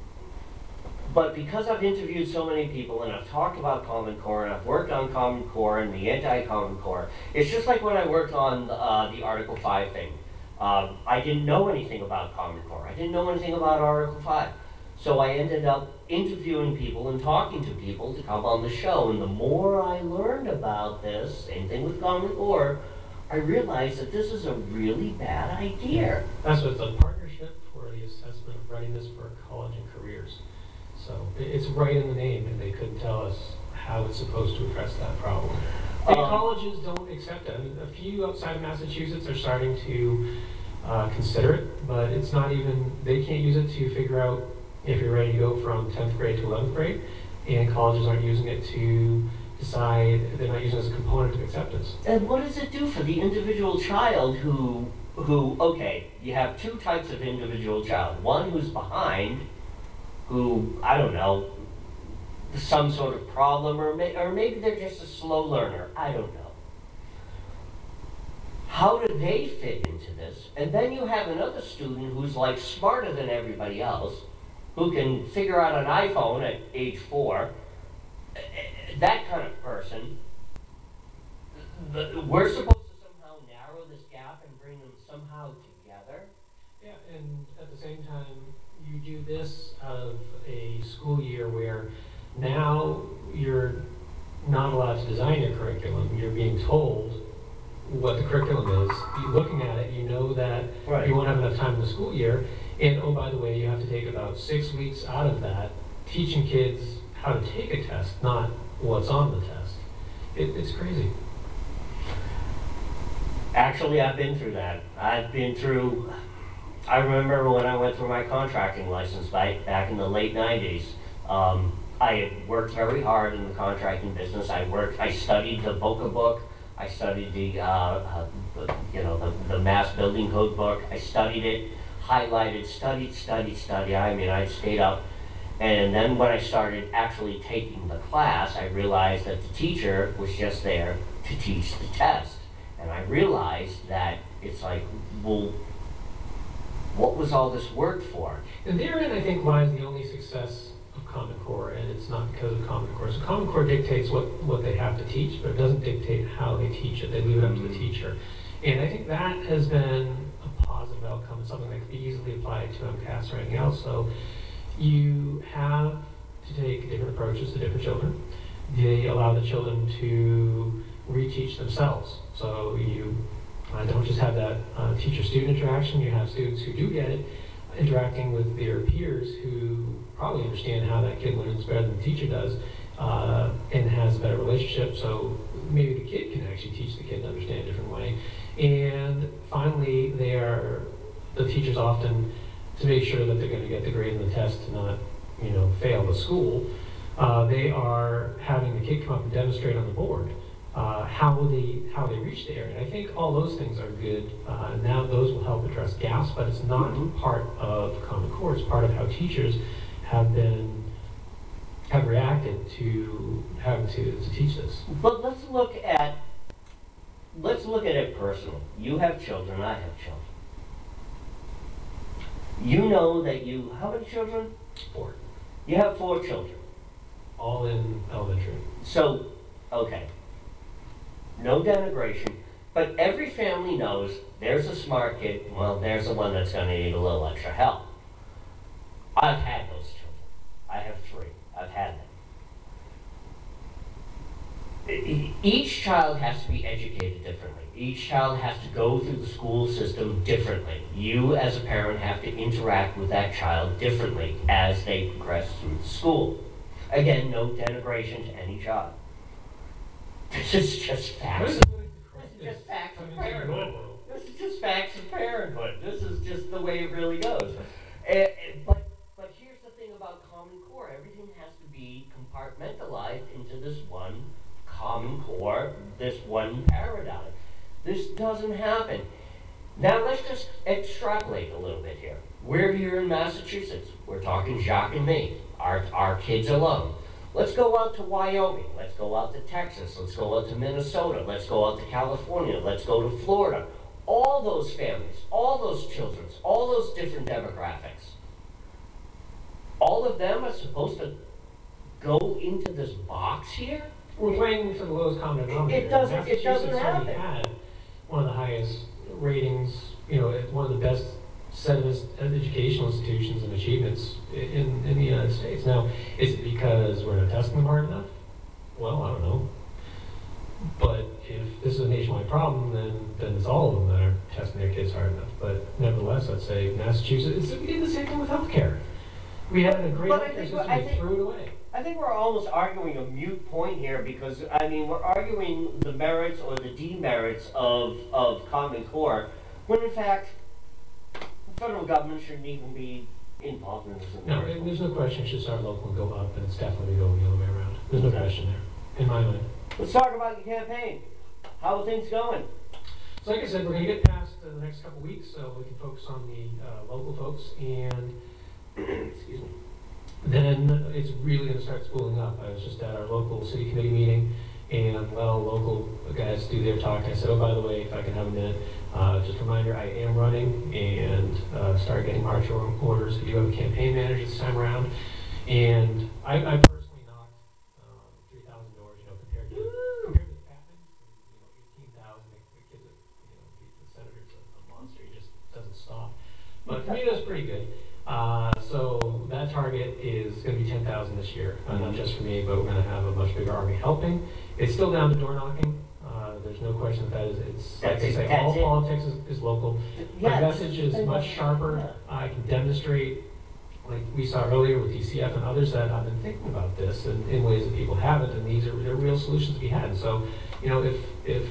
But because I've interviewed so many people and I've talked about Common Core and I've worked on Common Core and the anti-Common Core, it's just like when I worked on uh, the Article five thing. Um, I didn't know anything about Common Core. I didn't know anything about Article five. So I ended up interviewing people and talking to people to come on the show. And the more I learned about this, same thing with Common Core, I realized that this is a really bad idea. That's what the Partnership for the Assessment of Readiness for College and Careers. So it- it's right in the name, and they couldn't tell us how it's supposed to address that problem. And Um, colleges don't accept it. I mean, a few outside of Massachusetts are starting to uh, consider it, but it's not even, they can't use it to figure out if you're ready to go from tenth grade to eleventh grade, and colleges aren't using it to decide, they're not using it as a component of acceptance. And what does it do for the individual child who, who, okay, you have two types of individual child. One who's behind, who, I don't know, some sort of problem, or, may, or maybe they're just a slow learner. I don't know. How do they fit into this? And then you have another student who's like smarter than everybody else, who can figure out an iPhone at age four. That kind of person. The, we're supposed to somehow narrow this gap and bring them somehow together. Yeah, and at the same time, you do this out of a school year where now you're not allowed to design your curriculum. You're being told what the curriculum is. You're looking at it, you know that Right. you won't have enough time in the school year. And oh, by the way, you have to take about six weeks out of that teaching kids how to take a test, not what's on the test. It, it's crazy. Actually, I've been through that. I've been through, I remember when I went through my contracting license back, back in the late nineties. Um, I had worked very hard in the contracting business. I worked, I studied the Boca book. I studied the, uh, uh, the you know, the, the Mass Building Code book. I studied it, highlighted, studied, studied, studied. I mean, I stayed up. And then when I started actually taking the class, I realized that the teacher was just there to teach the test. And I realized that it's like, well, what was all this work for? And therein, I think, lies the only success of Common Core, and it's not because of Common Core. So Common Core dictates what, what they have to teach, but it doesn't dictate how they teach it. They leave it up to the teacher. And I think that has been a positive outcome, something that could be easily applied to MCAS or anything else. So you have to take different approaches to different children. They allow the children to reteach themselves. So you uh, don't just have that uh, teacher-student interaction, you have students who do get it, interacting with their peers who probably understand how that kid learns better than the teacher does, uh, and has a better relationship, so maybe the kid can actually teach the kid to understand a different way. And finally, they are, the teachers often, to make sure that they're going to get the grade in the test to not, you know, fail the school, uh, they are having the kid come up and demonstrate on the board uh, how they how they reach the area. And I think all those things are good. Uh, and now those will help address gaps, but it's not Mm-hmm. part of Common Core. It's part of how teachers have been have reacted to having to, to teach this. But let's look at, let's look at it personally. You have children, I have children. You know that you, how many children? Four, You have four children. all in elementary. So, okay, no denigration, but every family knows there's a smart kid, well, there's the one that's gonna need a little extra help. I've had those children. I have three. I've had them. E- Each child has to be educated differently. Each child has to go through the school system differently. You, as a parent, have to interact with that child differently as they progress through the school. Again, no denigration to any child. This is just facts. This is just facts of parenthood. This is just facts of parenthood. This is just the way it really goes. Eh, eh, but, but here's the thing about Common Core. Everything has to be compartmentalized into this one Common Core, this one paradigm. This doesn't happen. Now let's just extrapolate a little bit here. We're here in Massachusetts. We're talking Jacques and me. Our, our kids alone. Let's go out to Wyoming. Let's go out to Texas. Let's go out to Minnesota. Let's go out to California. Let's go to Florida. All those families, all those children, all those different demographics, all of them are supposed to go into this box here? We're playing for the lowest common denominator. It doesn't- it doesn't Massachusetts already happen. had one of the highest ratings you know, at one of the best set of ins- educational institutions and achievements i- in, in the United States. Now, is it because we're not testing them hard enough? Well, I don't know. But if this is a nationwide problem, then, then it's all of them that aren't testing their kids hard enough. But nevertheless, I'd say Massachusetts, it's, we did the same thing with healthcare. We had a great But I healthcare think- system, I we think- threw it away. I think we're almost arguing a mute point here because, I mean, we're arguing the merits or the demerits of, of Common Core, when in fact, the federal government shouldn't even be involved in this. in the No, first and place. there's no question it should start local and go up, and it's definitely going the other way around. There's no question there, in my mind. Let's talk about your campaign. How are things going? So like I said, we're gonna get past uh, the next couple weeks, so we can focus on the uh, local folks, and excuse me. Then it's really gonna start spooling up. I was just at our local city committee meeting, and well, local guys do their talk. I said, oh, by the way, if I can have a minute, uh, just a reminder, I am running, and uh, start getting march or- orders. We do have a campaign manager this time around, and I, I personally knocked um, three thousand doors, you know, compared to compared to the Patman, you know, eighteen thousand. The, the kids, that, you know, the, the senator's a, a monster. He just doesn't stop. But for me, that's pretty good. Uh, so that target is going to be ten thousand this year, uh, not just for me, but we're going to have a much bigger army helping. It's still down to door knocking. Uh, there's no question that that is, it's, like That's I it, say, that's all it. politics is, is local. My Yes. message is much sharper. I can demonstrate, like we saw earlier with D C F and others, that I've been thinking about this in, in ways that people haven't, and these are they're real solutions to be had. So, you know, if if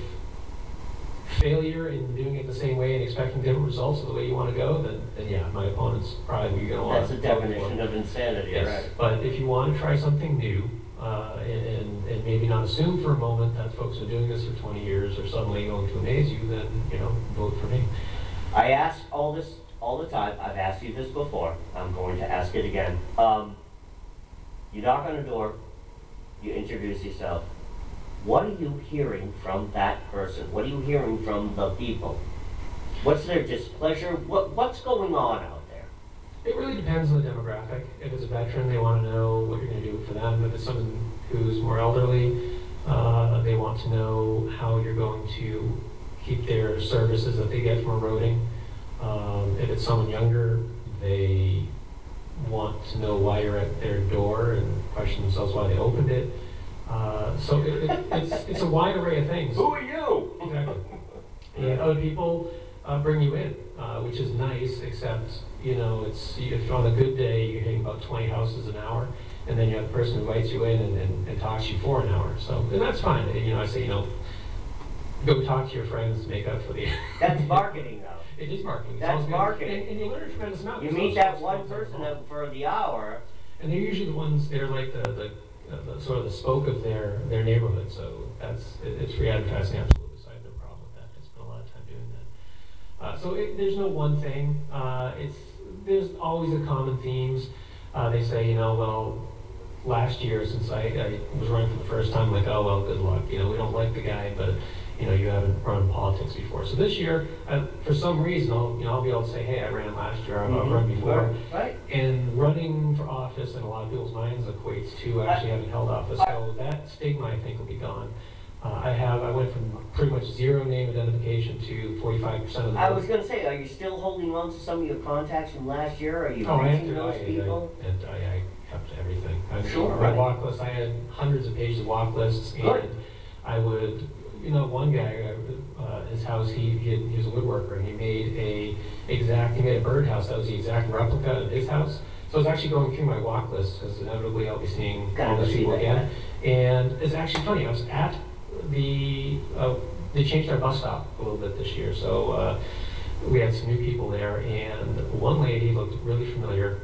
failure in doing it the same way and expecting different results of the way you want to go, then, then yeah, my opponent's probably going to want That's to the definition of insanity, Yes, right? but if you want to try something new, uh, and, and, and maybe not assume for a moment that folks are doing this for twenty years are suddenly going to amaze you, then, you know, vote for me. I ask all this all the time. I've asked you this before. I'm going to ask it again. Um, you knock on a door, you introduce yourself. What are you hearing from that person? What are you hearing from the people? What's their displeasure? What, what's going on out there? It really depends on the demographic. If it's a veteran, they want to know what you're going to do for them. If it's someone who's more elderly, uh, they want to know how you're going to keep their services that they get from eroding. Um, if it's someone younger, they want to know why you're at their door and question themselves why they opened it. Uh, so it, it, it's, it's a wide array of things. Who are you? Exactly. And other people uh, bring you in, uh, which is nice, except, you know, it's if you're on a good day, you're hitting about twenty houses an hour, and then you have the person who invites you in and, and, and talks to you for an hour. So and that's fine. And, you know, I say, you know, go talk to your friends, make up for the... That's marketing, though. It is marketing. It's That's all good. marketing. And, and you learn a tremendous amount. You There's meet those that folks one that are person involved. that for the hour. And they're usually the ones, they're like the, the, uh, the sort of the spoke of their, their neighborhood. So that's, it, it's free advertising, absolutely. So I have no problem with that. I spent a lot of time doing that. Uh, so it, there's no one thing. Uh, it's, there's always a common themes. Uh, they say, you know, well, last year since I, I was running for the first time, like, oh, well, good luck. You know, we don't like the guy, but you know, you haven't run politics before. So this year, uh, for some reason, I'll, you know, I'll be able to say, hey, I ran last year, I've Mhm. run before. Right. And running for office in a lot of people's minds equates to actually having held office. So that stigma, I think, will be gone. Uh, I have, I went from pretty much zero name identification to forty-five percent of the I vote. was going to say, are you still holding on to some of your contacts from last year? Are you Oh, I reaching entered, those I, people? I, and I, I kept everything. I Sure, My right. walk list, I had hundreds of pages of walk lists, and Good. I would, you know, one guy, uh, his house, he, he, had, he was a woodworker, and he made a exact, he made a birdhouse that was the exact replica of his house. So I was actually going through my walk list, because inevitably I'll be seeing Gotta all go these see people that again. And it's actually funny, I was at the, uh, they changed our bus stop a little bit this year, so uh, we had some new people there, and one lady looked really familiar,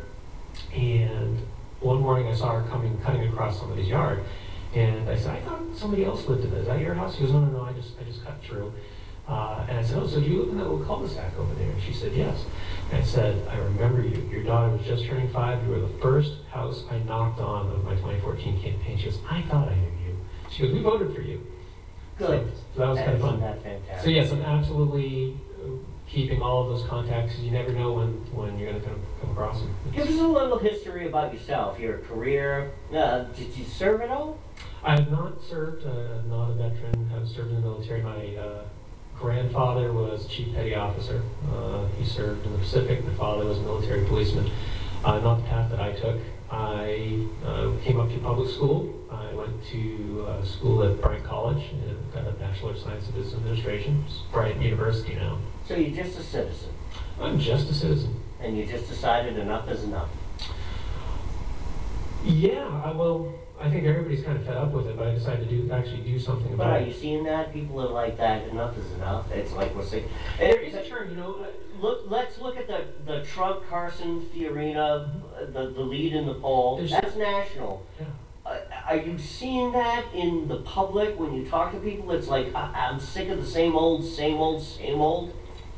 and one morning I saw her coming, cutting across somebody's yard, and I said, I thought somebody else lived in it. Is that your house? She goes, no, no, no, I just, I just cut through. Uh, and I said, oh, so do you live in that little cul-de-sac over there? And she said, yes. And I said, I remember you. Your daughter was just turning five. You were the first house I knocked on of my twenty fourteen campaign. She goes, I thought I knew you. She goes, we voted for you. Good. So, so that was kind of Isn't fun. that fantastic? So yes, I'm absolutely uh, keeping all of those contacts, because you never know when, when you're going to come, come across them. Give us a little history about yourself, your career. Uh, did you serve at all? I have not served, uh, not a veteran, haven't served in the military. My, uh, grandfather was chief petty officer. Uh, he served in the Pacific. My father was a military policeman. Uh, not the path that I took. I uh, came up through public school. I went to uh, school at Bryant College and got a Bachelor of Science in Business Administration. It's Bryant University now. So you're just a citizen, I'm just a citizen. and you just decided enough is enough. Yeah, I, well, I think everybody's kind of fed up with it, but I decided to do actually do something But about are it. you seeing that? People are like that, enough is enough. It's like we're sick. There is a term, you know. Look, let's look at the, the Trump, Carson, Fiorina, uh, the, the lead in the poll. There's- That's national. Yeah. Uh, are you seeing that in the public when you talk to people? It's like, I, I'm sick of the same old, same old, same old.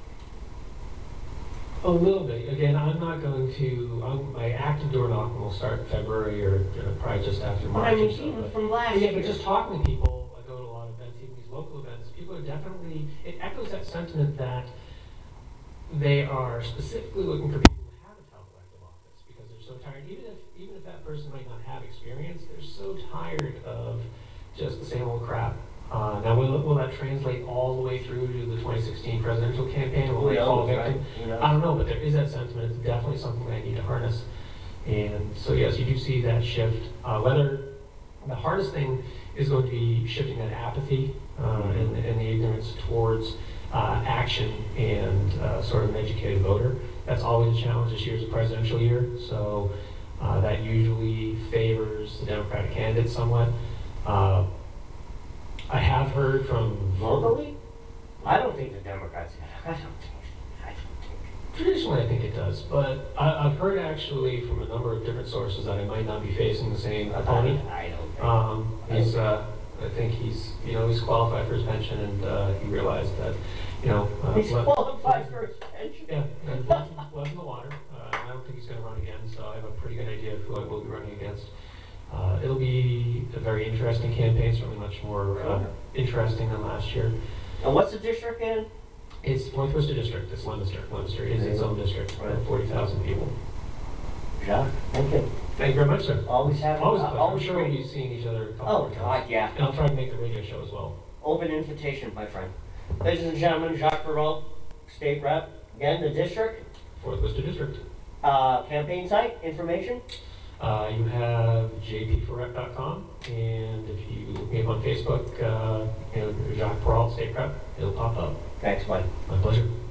A little bit. Again, I'm not going to. I'm, my active door knocking will start in February or uh, probably just after But March. I mean, or so, even but- from last yeah, year. but just talking to people, I go to a lot of events, even these local events. People are definitely. It echoes that sentiment that they are specifically looking for people who haven't held elective office because they're so tired. Even if even if that person might not have experience, they're so tired of just the same old crap. Uh, now, will, will that translate all the way through to the twenty sixteen presidential campaign? Will Who they fall knows, victim? right? Who knows? I don't know, but there is that sentiment. It's definitely something that I need to harness. And so, yes, you do see that shift. Uh, whether the hardest thing is going to be shifting that apathy uh, and, and the ignorance towards uh, action and uh, sort of an educated voter. That's always a challenge. This year's a presidential year, so uh, that usually favors the Democratic candidate somewhat. Uh, I have heard from Locally? I don't think the Democrats, I don't think, I don't think. Traditionally, I think it does, but I, I've heard actually from a number of different sources that I might not be facing the same opponent. I don't think. Um, he's, uh, I think he's, you know, he's qualified for his pension, and uh, he realized that, you know, uh, He's le- qualified for his pension. yeah, and left, left in the water. Uh, I don't think he's going to run again, so I have a pretty good idea of who I will be running against. Uh, it'll be a very interesting campaign, certainly much more uh, interesting than last year. And what's the district in? It's Northwestern District. It's Leominster. Leominster is its own district, Right. about forty thousand people. Jacques, thank you. Thank you very much, sir. Always have, Always a pleasure. I'm always sure we'll great. be seeing each other a couple Oh, more times. God, yeah. And I'll try to make the radio show as well. Open invitation, my friend. Ladies and gentlemen, Jacques Perrault, State Rep. Again, the district, Fourth Worcester District. uh, campaign site, information. Uh, you have j p for rep dot com, and if you look me up on Facebook, uh, you know, Jacques Perrault, State Rep, it'll pop up. Thanks, Mike. My pleasure.